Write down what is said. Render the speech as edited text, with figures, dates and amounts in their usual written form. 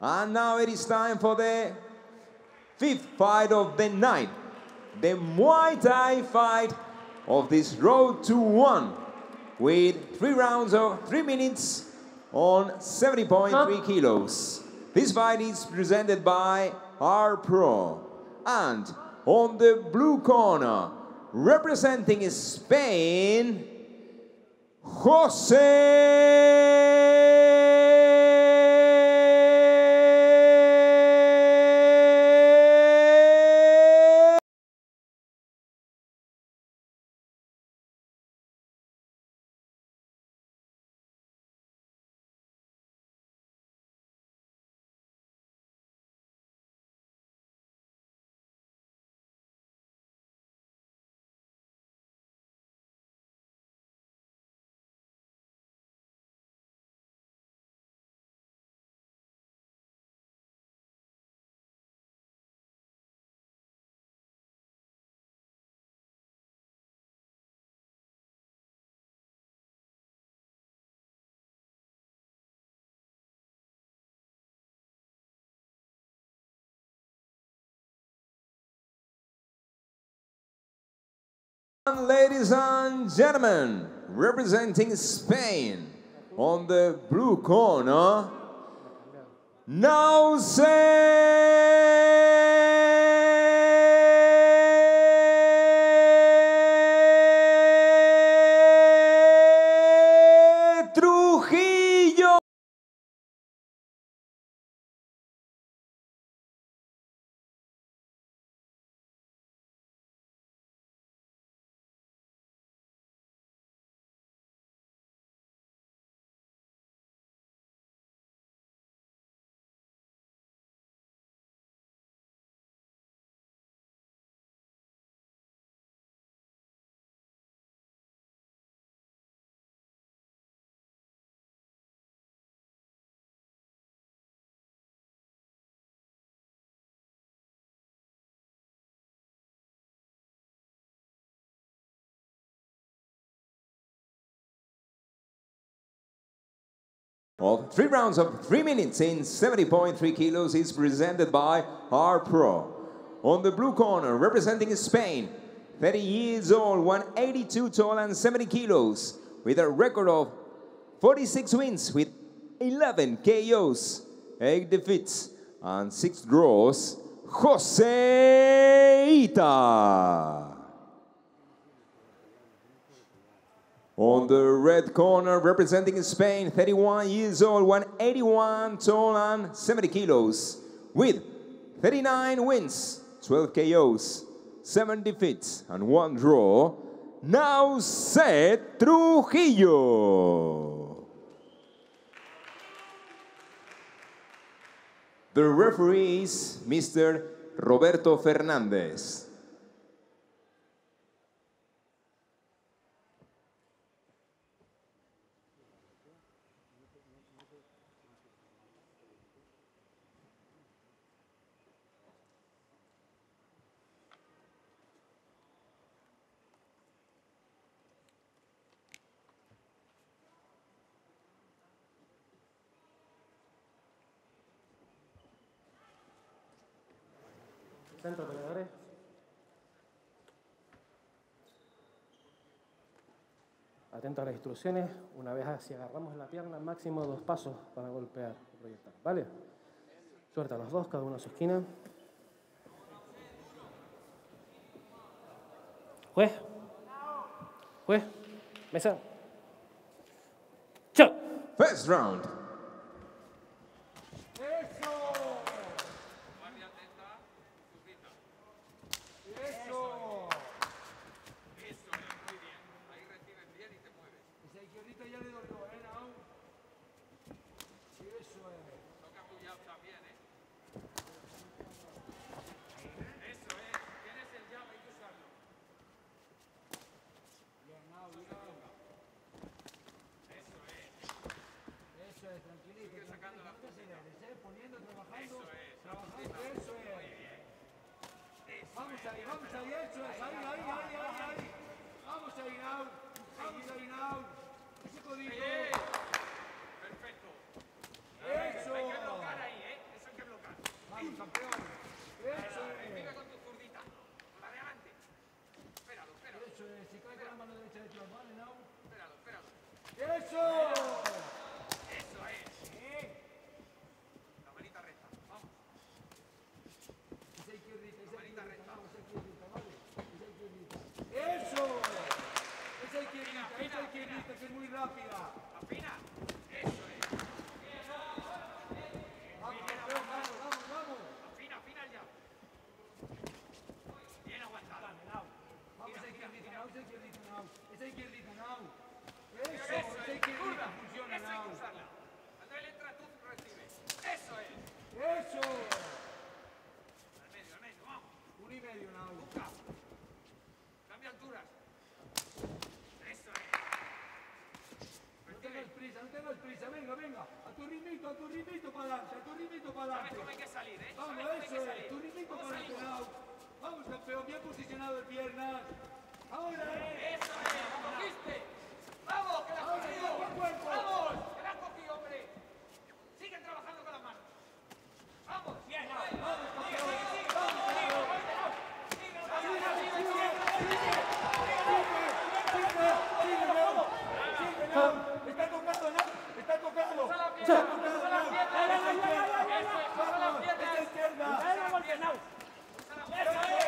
And now it is time for the fifth fight of the night. The Muay Thai fight of this Road to One, with 3 rounds of 3 minutes on 70.3 kilos. This fight is presented by our Pro. And on the blue corner, representing Spain, Nauzet Ladies and gentlemen, representing Spain, on the blue corner, Nauzet Trujillo. Of 3 rounds of 3 minutes in 70.3 kilos is presented by our Pro. On the blue corner, representing Spain, 30 years old, 182 tall and 70 kilos, with a record of 46 wins with 11 KOs, 8 defeats and 6 draws, Manuel Hita. On the red corner, representing Spain, 31 years old, 181 tall and 70 kilos, with 39 wins, 12 KOs, 7 defeats and 1 draw, Nauzet Trujillo. The referee is Mr. Roberto Fernandez. Centro, peleadores. Atento a las instrucciones. Una vez así agarramos la pierna, máximo 2 pasos para golpear y proyectar. ¿Vale? Suelta los dos, cada uno a su esquina. Juez. Juez. Mesa. ¡Chao! First round. campeón. Eso es. Vive con tu zurdita. Con la de adelante. Espéralo, espéralo. Eso es. Si cae con la mano derecha detrás, ¿vale, Nau? Espéralo, espéralo. ¡Eso! Eso es. Sí. La manita recta. Vamos. Esa izquierdita, La manita recta. vamos, esa izquierdita, ¿vale? Esa izquierdita. ¡Eso! Esa izquierdita, que es muy rápida. Afina. Eso es. Vamos, campeón, vamos. Afina, afina ya. Bien aguantada. Vamos, esa izquierdita, Nau. Esa izquierdita, Nau. Eso, Eso esa es. izquierdita Curva. funciona, Eso hay Nau. que usarla. Cuando él entra, tú recibes. Eso es. ¡Eso! Al medio, vamos. 1,5, Nau. Busca. Cambia alturas. Eso es. No tengas prisa, venga. A tu ritmito para adelante, Sabes cómo hay que salir, ¿eh? Vamos, Sabes cómo hay que eso es, salir. tu ritmito ¿Cómo para adelante, salimos? Nau. Vamos, campeón, bien posicionado de piernas. Ahora. Eso es. ¡Lo cogiste! ¡Vamos, que la has Ahora, cogido! cuerpo a cuerpo. ¡Vamos! ¡Que la has cogido, hombre! Sigue trabajando con las manos. ¡Vamos! ¡Bien! Vamos, campeón. Sigue, Nau. Está tocado, Nau. Está tocado. Vamos, esa izquierda. ¡Eso es!